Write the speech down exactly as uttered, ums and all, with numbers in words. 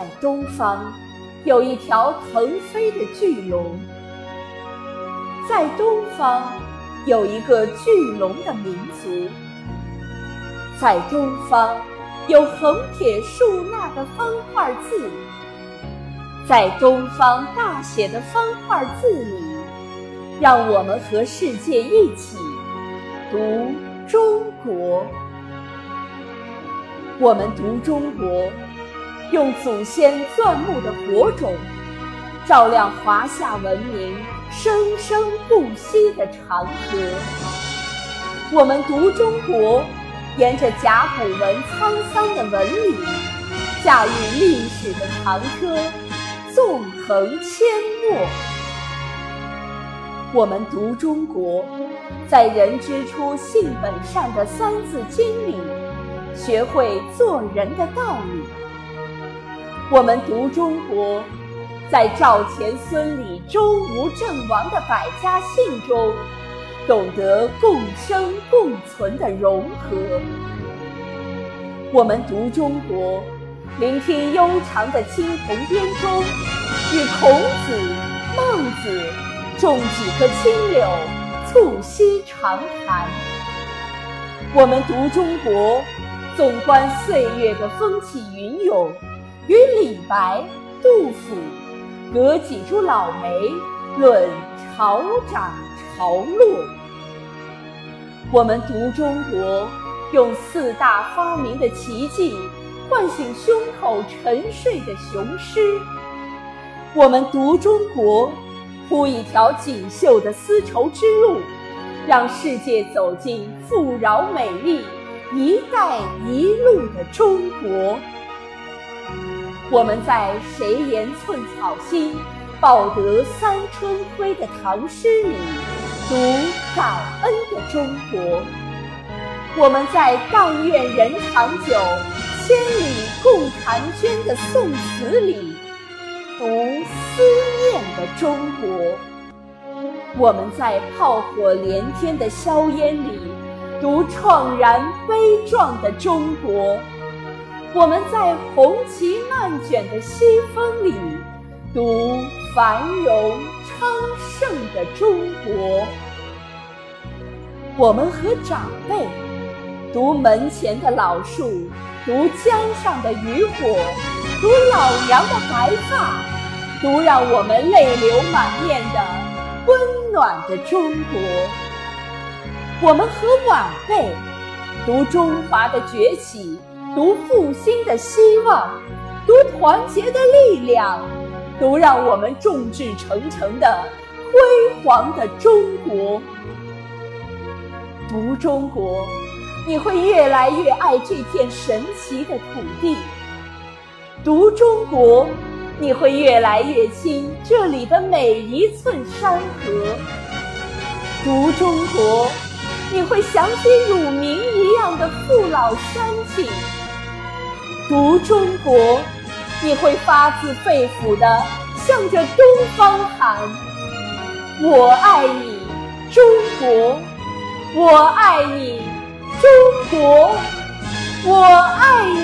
在东方有一条腾飞的巨龙，在东方有一个巨龙的民族，在东方有横撇竖捺的方块字，在东方大写的方块字里，让我们和世界一起读中国。我们读中国，用祖先钻木的火种，照亮华夏文明生生不息的长河。我们读中国，沿着甲骨文沧桑的纹理，驾驭历史的长车，纵横阡陌。我们读中国，在人之初性本善的三字经里，学会做人的道理。我们读中国，在赵钱孙李周吴郑王的百家姓中，懂得共生共存的融合。我们读中国，聆听悠长的青铜编钟，与孔子、孟子种几棵青柳，促膝长谈。我们读中国，纵观岁月的风起云涌，与李白、杜甫隔几株老梅，论潮涨潮落。我们读中国，用四大发明的奇迹唤醒胸口沉睡的雄狮。我们读中国，铺一条锦绣的丝绸之路，让世界走进富饶美丽一带一路的中国。我们在谁言寸草心，报得三春晖的唐诗里读感恩的中国。我们在但愿人长久，千里共婵娟的宋词里读思念的中国。我们在炮火连天的硝烟里读怆然悲壮的中国。我们在红旗漫卷的西风里读繁荣昌盛的中国。我们和长辈读门前的老树，读江上的渔火，读老娘的白发，读让我们泪流满面的温暖的中国。我们和晚辈读中华的崛起，读复兴的希望，读团结的力量，读让我们众志成城的辉煌的中国。读中国，你会越来越爱这片神奇的土地。读中国，你会越来越亲这里的每一寸山河。读中国，你会想起乳名一样的父老乡亲。读中国，你会发自肺腑地向着东方喊：我爱你，中国！我爱你，中国！我爱你！